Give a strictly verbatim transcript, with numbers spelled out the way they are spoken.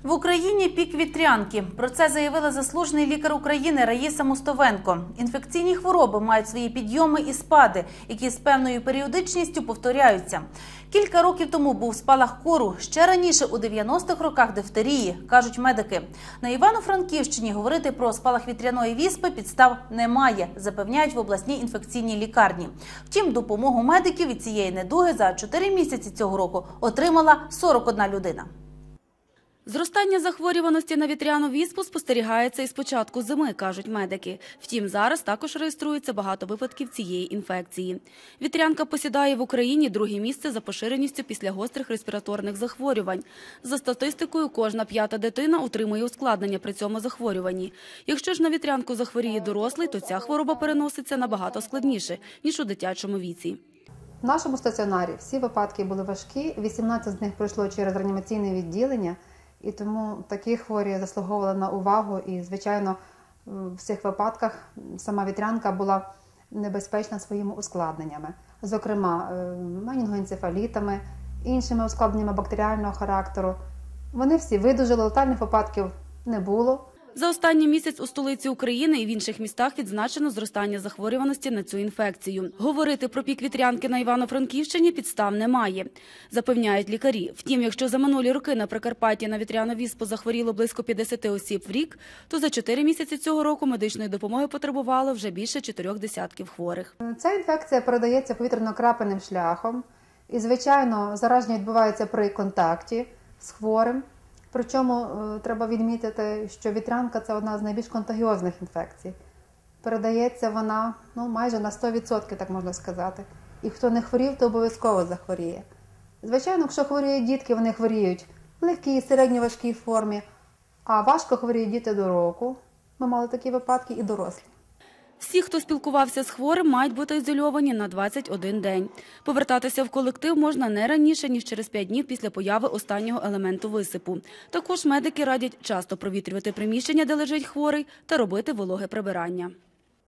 В Україні пік вітрянки. Про це заявила заслужений лікар України Раїса Мостовенко. Інфекційні хвороби мають свої підйоми і спади, які з певною періодичністю повторяються. Кілька років тому був спалах кору, ще раніше у дев'яностих роках дифтерії, кажуть медики. На Івано-Франківщині говорити про спалах вітряної віспи підстав немає, запевняють в обласній інфекційній лікарні. Втім, допомогу медиків від цієї недуги за чотири місяці цього року отримала сорок одна людина. Зростання захворюваності на вітряну віспу спостерігається із початку зими, кажуть медики. Втім, зараз також реєструється багато випадків цієї інфекції. Вітрянка посідає в Україні друге місце за поширеністю після гострих респіраторних захворювань. За статистикою, кожна п'ята дитина отримує ускладнення при цьому захворюванні. Якщо ж на вітрянку захворіє дорослий, то ця хвороба переноситься набагато складніше, ніж у дитячому віці. В нашому стаціонарі всі випадки були важкі, вісімнадцять з них пройшло через реанімаційне відділення. І тому такі хворі заслуговували на увагу і, звичайно, в цих випадках сама вітрянка була небезпечна своїми ускладненнями. Зокрема, менінгоенцефалітами, іншими ускладненнями бактеріального характеру. Вони всі видужали, летальних випадків не було. За останній місяць у столиці України і в інших містах відзначено зростання захворюваності на цю інфекцію. Говорити про пік вітрянки на Івано-Франківщині підстав немає, запевняють лікарі. Втім, якщо за минулі роки на Прикарпатті на вітряну віспу захворіло близько п'ятдесят осіб в рік, то за чотири місяці цього року медичної допомоги потребувало вже більше чотирьох десятків хворих. Ця інфекція передається повітряно-крапельним шляхом і, звичайно, зараження відбувається при контакті з хворим. Причому треба відмітити, що вітрянка – це одна з найбільш контагіозних інфекцій. Передається вона ну, майже на сто відсотків, так можна сказати. І хто не хворів, то обов'язково захворіє. Звичайно, якщо хворіють дітки, вони хворіють в легкій, середньо-важкій формі, а важко хворіють діти до року. Ми мали такі випадки і дорослі. Всі, хто спілкувався з хворим, мають бути ізольовані на двадцять один день. Повертатися в колектив можна не раніше, ніж через п'ять днів після появи останнього елементу висипу. Також медики радять часто провітрювати приміщення, де лежить хворий, та робити вологе прибирання.